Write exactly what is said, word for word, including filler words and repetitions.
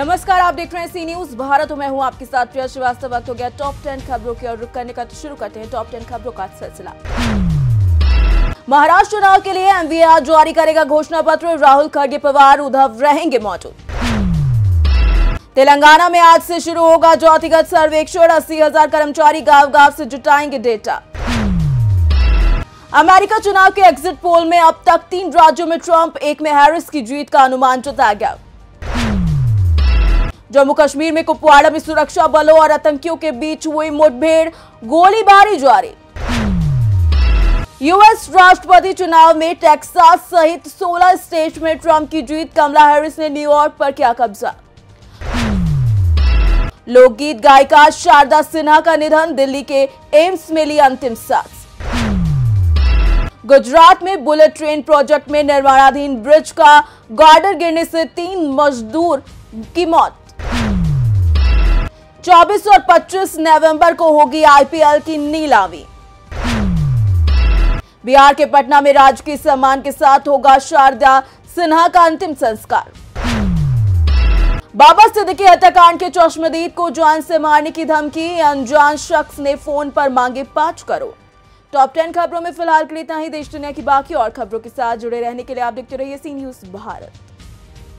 नमस्कार, आप देख रहे हैं सी न्यूज भारत। मैं हूं आपके साथ प्रिया श्रीवास्तव। वक्त हो गया टॉप टेन खबरों की ओर रुख करने का, तो शुरू करते हैं टॉप टेन खबरों का सिलसिला। महाराष्ट्र चुनाव के लिए एमवीए आज जारी करेगा घोषणा पत्र। राहुल, खड़गे, पवार, उद्धव रहेंगे मौजूद। तेलंगाना में आज से शुरू होगा जातिगत सर्वेक्षण। अस्सी हजार कर्मचारी गांव गांव से जुटाएंगे डेटा। अमेरिका चुनाव के एग्जिट पोल में अब तक तीन राज्यों में ट्रंप, एक में हैरिस की जीत का अनुमान जताया गया। जम्मू कश्मीर में कुपवाड़ा में सुरक्षा बलों और आतंकियों के बीच हुई मुठभेड़, गोलीबारी जारी। यूएस राष्ट्रपति चुनाव में टेक्सास सहित सोलह स्टेट में ट्रंप की जीत। कमला हैरिस ने न्यूयॉर्क पर किया कब्जा। लोकगीत गायिका शारदा सिन्हा का निधन। दिल्ली के एम्स में ली अंतिम सांस। गुजरात में बुलेट ट्रेन प्रोजेक्ट में निर्माणाधीन ब्रिज का गार्डर गिरने से तीन मजदूर की मौत। चौबीस और पच्चीस नवंबर को होगी आईपीएल की नीलामी। बिहार के पटना में राजकीय सम्मान के साथ होगा शारदा सिन्हा का अंतिम संस्कार। बाबा सिद्दीकी हत्याकांड के चश्मदीद को जान से मारने की धमकी। अनजान शख्स ने फोन पर मांगे पांच करोड़। टॉप टेन खबरों में फिलहाल के लिए इतना ही। देश दुनिया की बाकी और खबरों के साथ जुड़े रहने के लिए आप देखते रहिए सी न्यूज भारत।